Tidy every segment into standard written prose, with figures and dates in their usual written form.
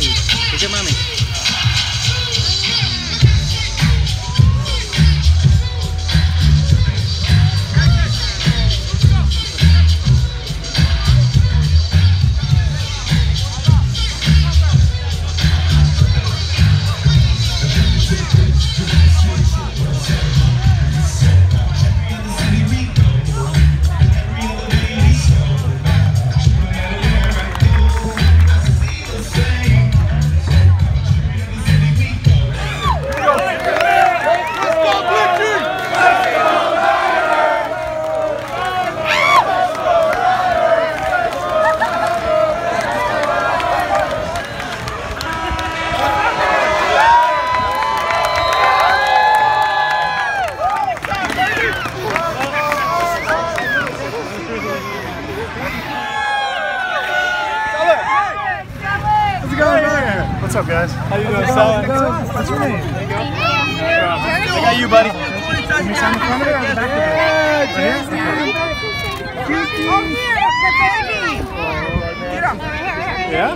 daddy. Look at mommy. What's up, guys? How you doing, Celek? What's your name? I got you, buddy. Can you sign the front of it or the back of it? Get him. Yeah?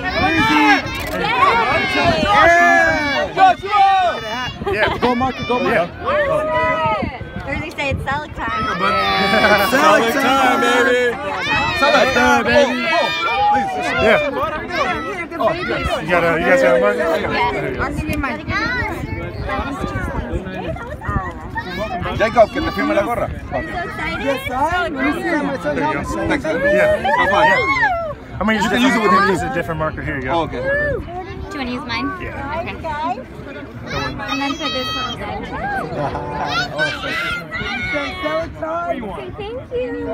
Yeah. Go, Mark. Go, Mark. Or they say it's Celek time. Celek time, baby. Celek time, baby. Yeah. You guys got a marker? I'll give you mine. Jacob, que te firme la gorra. Yeah. I mean, you can use it with him. Use a different marker. Here you go. Oh, okay. Do you want to use mine? Yeah. Okay. And then for this one, say thank you.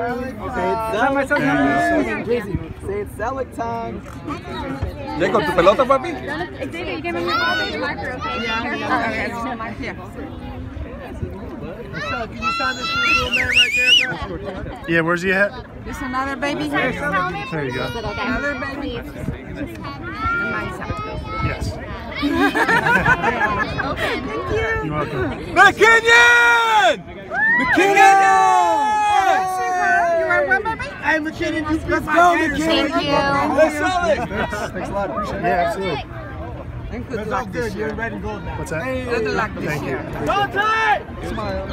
Say it's Celek time. Jacob, ¿tu pelota, papi? Xavier, you give me your ball, there's a marker, okay? Yeah. No marker. Yeah. Can you sign this little man right there, bro? Yeah, where's he at? This another baby There here. you go. Another baby. Yes. Open. You're welcome. McKinnon! You are one baby? Hey, McKinnon, let's go, McKinnon. Thank you. Let's sell it. Thanks a lot. Appreciate it. Yeah, absolutely. That's all good. You're ready to go now. What's that? Good luck this Thank you. year. Smile.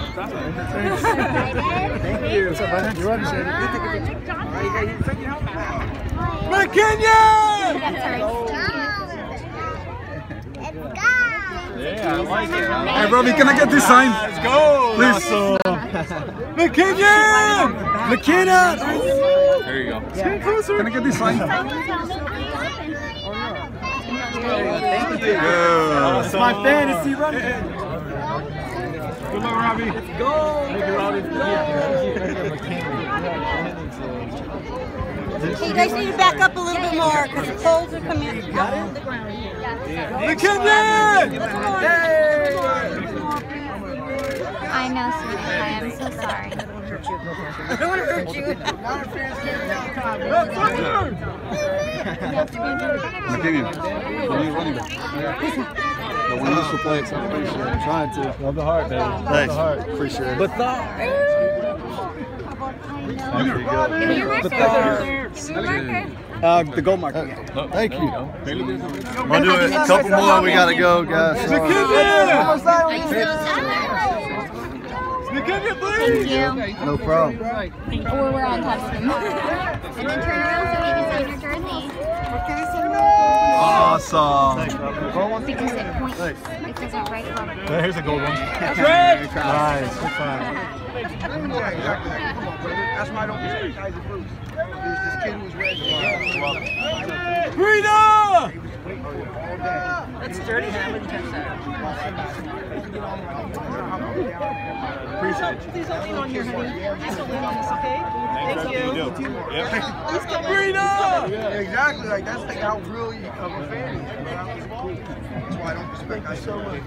Thank you. What's up, buddy? You're welcome. McKinnon! Yeah, I like it. Hey, Robbie, can I get this sign? Let's go. Please. McKinnon! McKinnon! There you go. Get closer. Can I get this sign? Thank you. That's my fantasy running. Good luck, Robbie. Let's go. Thank you, Robbie. You guys need to back up a little bit more because the poles are coming out of the ground. McKinnon! I know, sweetie pie. I'm so sorry. I don't want to hurt you. McKinnon, what are you running back? The one who's to play it. I'm trying to. Love the heart, baby. Thanks. Appreciate it. But Give me your marker. Give me your marker. The gold marker. Thank you. We'll do it. A couple more. We gotta go, guys. McKinnon! Are you still Celek? McKinnon, please! Thank you. No problem. Or we're on top of them. And then turn around so we can sign your jersey. Awesome. Because it points. It doesn't right from. Here's a gold one. Nice. Good find. That's why I don't respect Kaiser Bruce. This kid was ready. Breida! That's dirty Hamilton. Appreciate you. Please don't lean on your honey. Please don't lean on this, okay? Thank you. Please come Breida! Yeah, exactly. Like that's like how real you become a fan. That's why I don't respect Kaiser so much.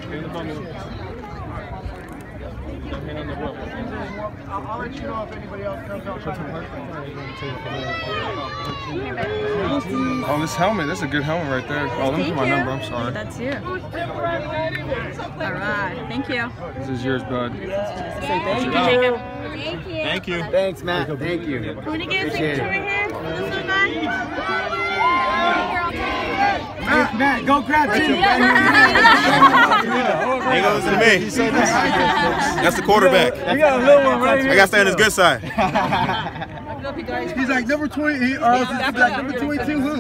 I'll let you know if anybody else comes out. Oh, this helmet. That's a good helmet right there. Oh, let me put my number. I'm sorry. That's you. All right. Thank you. This is yours, bud. Thank you, Jacob. Thank you. Thank you. Thanks, Matt. Thank you. Want to get a picture right here? This one, man? Here, I'll take it. Matt, go grab Jimmy. Ain't gonna listen to me. That's the quarterback. You got a little one right here. I gotta stay on his good side. He's like number 20. He's like number 22. Who?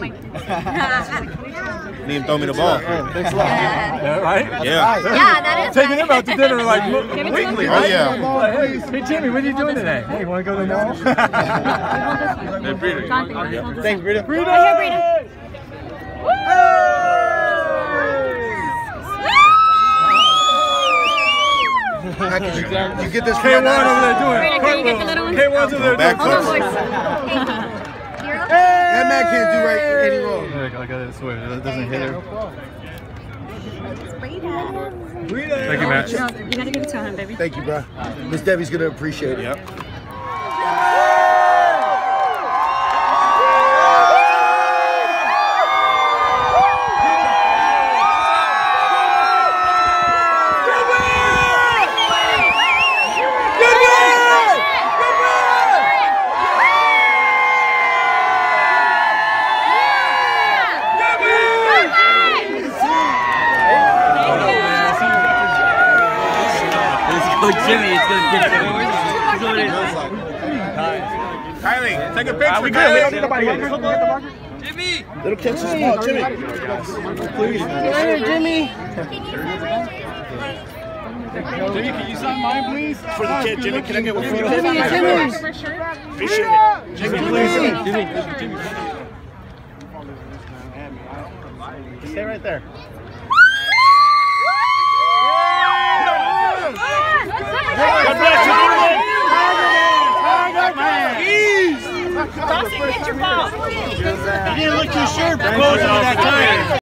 Need him throw me the ball. Thanks a lot. Yeah, right? Yeah. Yeah, that is Taking him out to dinner like weekly. Oh yeah. Hey Jimmy, what are you doing today? Hey, you want to go to the mall? Thanks, Breida. Right here, Breida. You get this K1 over there doing it. Breida, can you get the little one? K1's over there Back doing flip. That man can't do any wrong. I got it this way. It doesn't hit her. Thank you, Matt. You gotta give it to him, baby. Thank you, bro. Miss Debbie's gonna appreciate it. Yep. Jimmy, it's gonna get it. Kylie, take a picture. We Kylie. don't need nobody here. Jimmy! Little catch is small, Jimmy. Please. Jimmy. Jimmy, can you sign mine, please? For the kid, Jimmy. Can I get one for the kid? Appreciate it. Jimmy, please. Jimmy. Stay right there. God bless you, man. He didn't look too sure.